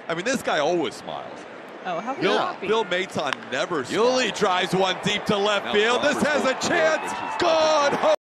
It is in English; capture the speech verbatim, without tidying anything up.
I mean, this guy always smiles. Oh, how Bill, happy. Bill Maton never smiles. Yuli drives one deep to left Now field. This Framber's has a supposed to throw it, chance. which is- Good.